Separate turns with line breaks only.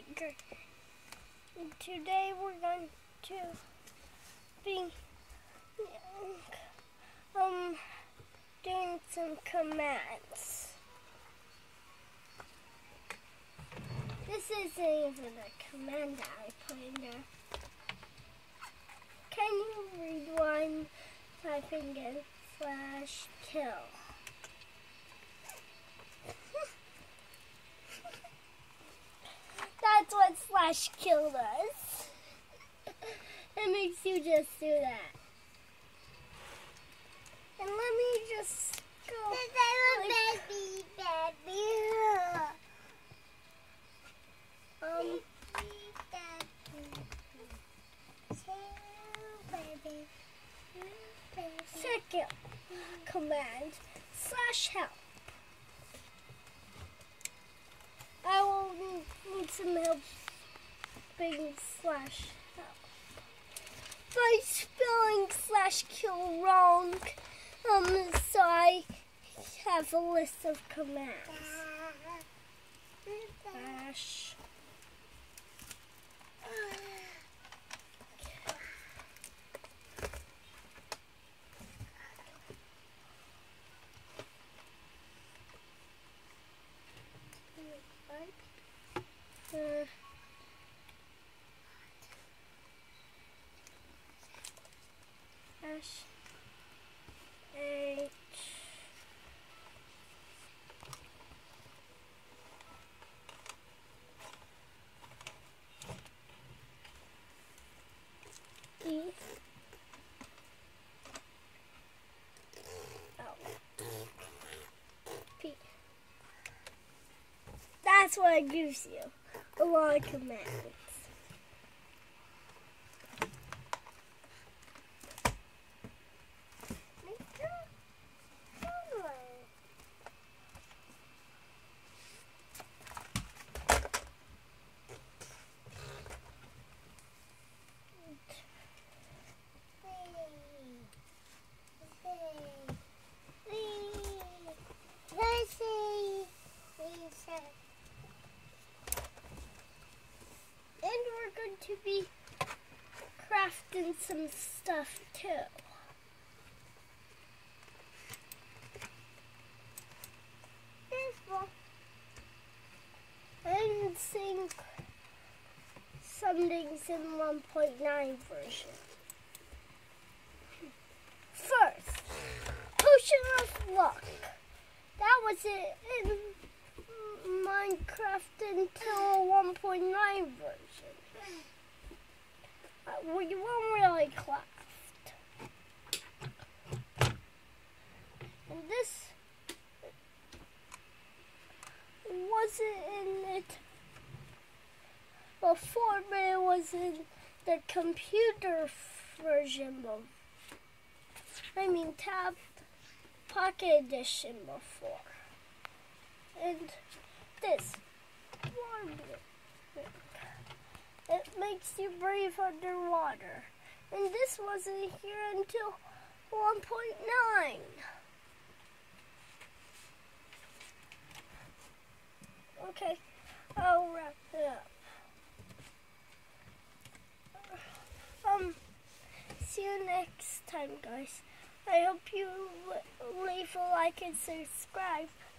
Tiger. And today we're going to be doing some commands. This isn't even a command that I put in there. Can you read one? Typing in /kill. That's what /kill does. It makes you just do that. And let me just go. Second command /help. I will need some help being /help. By spelling /kill wrong, so I have a list of commands. /H E L P. That's what it gives you. A lot of commands. And we're going to be crafting some stuff too. And seeing some things in 1.9 version. First, Potion of Luck. That was it in Minecraft until 1.9 version. We won't really craft. And this wasn't in it before, but it was in the computer version Tab Pocket Edition before. And this water drink. It makes you breathe underwater. And this wasn't here until 1.9. Okay, I'll wrap it up. See you next time, guys. I hope you leave a like and subscribe.